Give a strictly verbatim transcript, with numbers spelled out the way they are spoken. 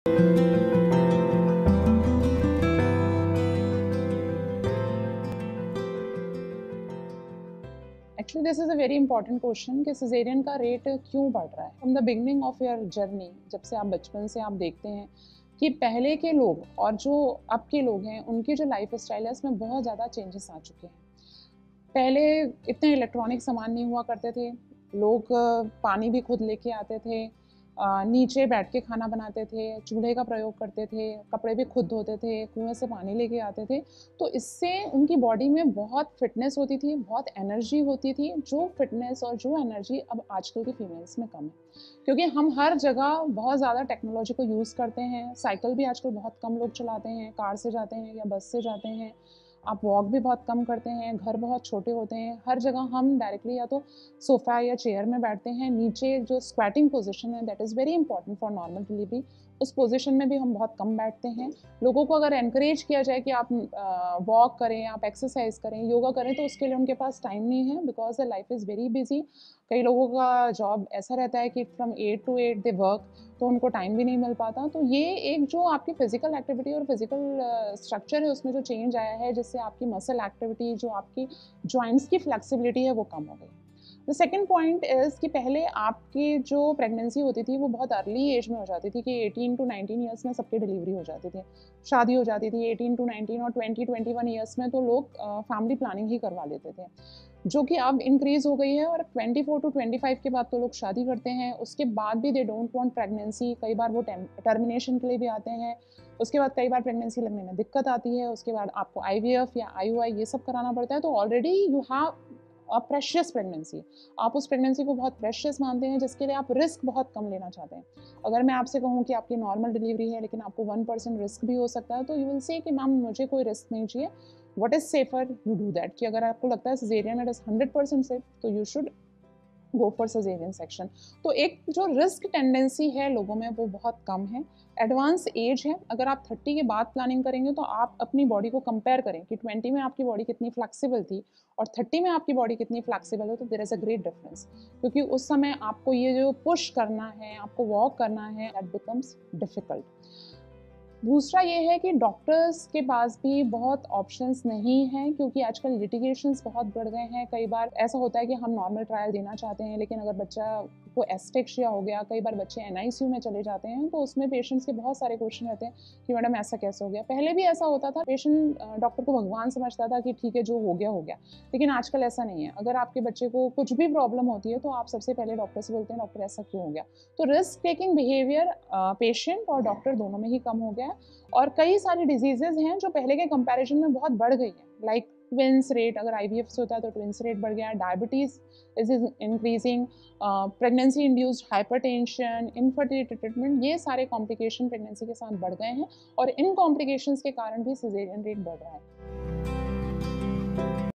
Actually this is a very important question कि caesarean का rate क्यों बढ़ रहा है। From the beginning of your journey, जब से आप बचपन से आप देखते हैं कि पहले के लोग और जो अब के लोग हैं, उनकी जो लाइफ स्टाइल है उसमें बहुत ज़्यादा चेंजेस आ चुके हैं। पहले इतने इलेक्ट्रॉनिक सामान नहीं हुआ करते थे, लोग पानी भी खुद लेके आते थे, नीचे बैठ के खाना बनाते थे, चूल्हे का प्रयोग करते थे, कपड़े भी खुद धोते थे, कुएं से पानी लेके आते थे। तो इससे उनकी बॉडी में बहुत फिटनेस होती थी, बहुत एनर्जी होती थी, जो फिटनेस और जो एनर्जी अब आजकल की फीमेल्स में कम है। क्योंकि हम हर जगह बहुत ज़्यादा टेक्नोलॉजी को यूज़ करते हैं। साइकिल भी आजकल बहुत कम लोग चलाते हैं, कार से जाते हैं या बस से जाते हैं। आप वॉक भी बहुत कम करते हैं, घर बहुत छोटे होते हैं, हर जगह हम डायरेक्टली या तो सोफ़ा या चेयर में बैठते हैं। नीचे जो स्क्वैटिंग पोजीशन है that is very important for normal delivery, उस पोजीशन में भी हम बहुत कम बैठते हैं। लोगों को अगर एनकरेज किया जाए कि आप वॉक करें, आप एक्सरसाइज करें, योगा करें, तो उसके लिए उनके पास टाइम नहीं है, because the life is very busy. कई लोगों का जॉब ऐसा रहता है कि from eight to eight they work, तो उनको टाइम भी नहीं मिल पाता। तो ये एक जो आपकी फिजिकल एक्टिविटी और फिजिकल स्ट्रक्चर है उसमें जो चेंज आया है, जिससे आपकी मसल एक्टिविटी, जो आपकी जॉइंट्स की फ्लेक्सिबिलिटी है, वो कम हो गई। द सेकेंड पॉइंट इज़ कि पहले आपकी जो प्रेगनेंसी होती थी वो बहुत अर्ली एज में हो जाती थी कि एटीन टू नाइनटीन ईयर्स में सबकी डिलीवरी हो जाती थी, शादी हो जाती थी एटीन टू नाइनटीन, और ट्वेंटी ट्वेंटी वन ईयर्स में तो लोग फैमिली प्लानिंग ही करवा लेते थे, जो कि अब इंक्रीज़ हो गई है। और twenty four to twenty five के बाद तो लोग शादी करते हैं, उसके बाद भी दे डोंट वांट प्रेगनेंसी। कई बार वो टर्मिनेशन के लिए भी आते हैं। उसके बाद कई बार प्रेगनेंसी लगने में दिक्कत आती है, उसके बाद आपको आईवीएफ या आईयूआई ये सब कराना पड़ता है। तो already you have a precious pregnancy, आप उस प्रेगनेंसी को बहुत प्रेशियस मानते हैं, जिसके लिए आप रिस्क बहुत कम लेना चाहते हैं। अगर मैं आपसे कहूँ कि आपकी नॉर्मल डिलीवरी है लेकिन आपको वन परसेंट रिस्क भी हो सकता है, तो यू विल से कि मैम मुझे कोई रिस्क नहीं चाहिए, what is safer you do that. कि अगर आपको लगता है caesarean it is hundred percent safe, तो you should go for caesarean section. तो एक जो रिस्क टेंडेंसी है लोगों में वो बहुत कम है। एडवांस एज है, अगर आप थर्टी के बाद प्लानिंग करेंगे तो आप अपनी बॉडी को कंपेयर करें कि ट्वेंटी में आपकी बॉडी कितनी फ्लेक्सिबल थी और थर्टी में आपकी बॉडी कितनी फ्लेक्सिबल है, तो there is a great difference. क्योंकि उस समय आपको ये जो पुश करना है, आपको वॉक करना है, दैट बिकम्स डिफिकल्ट। दूसरा ये है कि डॉक्टर्स के पास भी बहुत ऑप्शंस नहीं हैं, क्योंकि आजकल लिटिगेशंस बहुत बढ़ गए हैं। कई बार ऐसा होता है कि हम नॉर्मल ट्रायल देना चाहते हैं, लेकिन अगर बच्चा को एस्फिक्सिया हो गया, कई बार बच्चे एनआईसीयू में चले जाते हैं, तो उसमें पेशेंट्स के बहुत सारे क्वेश्चन रहते हैं कि मैडम ऐसा कैसे हो गया। पहले भी ऐसा होता था, पेशेंट डॉक्टर को भगवान समझता था कि ठीक है जो हो गया हो गया, लेकिन आजकल ऐसा नहीं है। अगर आपके बच्चे को कुछ भी प्रॉब्लम होती है तो आप सबसे पहले डॉक्टर से बोलते हैं डॉक्टर ऐसा क्यों हो गया। तो रिस्क टेकिंग बिहेवियर पेशेंट और डॉक्टर दोनों में ही कम हो गया है। और कई सारी डिजीजेज हैं जो पहले के कंपैरिजन में बहुत बढ़ गई हैं, लाइक ट्विंस रेट, अगर आईवीएफ से होता है तो ट्विंस रेट बढ़ गया है, diabetes is increasing, pregnancy induced hypertension, infertility treatment, ये सारे कॉम्प्लिकेशन प्रेगनेंसी के साथ बढ़ गए हैं और इन कॉम्प्लिकेशंस के कारण भी सिजेरियन रेट बढ़ रहा है।